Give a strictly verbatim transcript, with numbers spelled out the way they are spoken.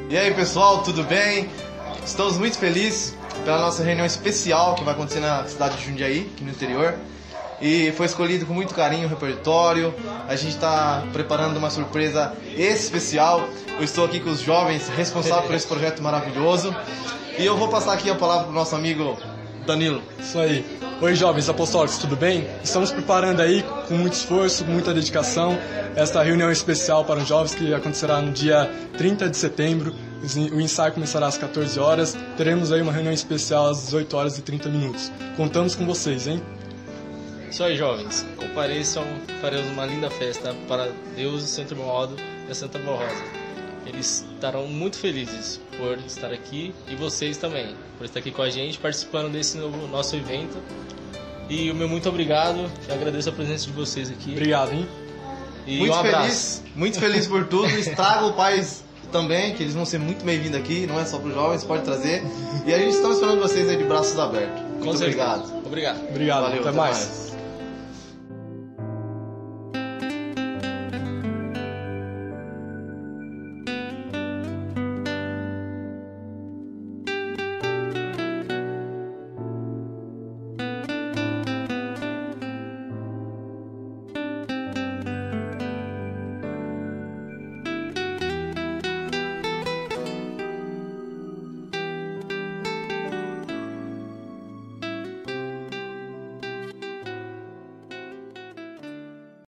E aí pessoal, tudo bem? Estamos muito felizes pela nossa reunião especial que vai acontecer na cidade de Jundiaí, aqui no interior. E foi escolhido com muito carinho o repertório. A gente está preparando uma surpresa especial. Eu estou aqui com os jovens responsáveis por esse projeto maravilhoso. E eu vou passar aqui a palavra para o nosso amigo Danilo. Isso aí. Oi jovens apostólicos, tudo bem? Estamos preparando aí com muito esforço, com muita dedicação esta reunião especial para os jovens que acontecerá no dia trinta de setembro. O ensaio começará às quatorze horas. Teremos aí uma reunião especial às dezoito horas e trinta minutos. Contamos com vocês, hein? Isso aí, jovens. Compareçam, faremos uma linda festa para Deus, o Santo Irmão e a Santa Rosa. Eles estarão muito felizes por estar aqui e vocês também, por estar aqui com a gente, participando desse novo, nosso evento. E o meu muito obrigado, eu agradeço a presença de vocês aqui. Obrigado, hein? E muito um abraço. Feliz, muito feliz por tudo. Estraga o pais também, que eles vão ser muito bem-vindos aqui, não é só para os jovens, pode trazer. E a gente está esperando vocês aí de braços abertos. Muito com obrigado. Obrigado. Obrigado, Valeu, até, até mais. mais.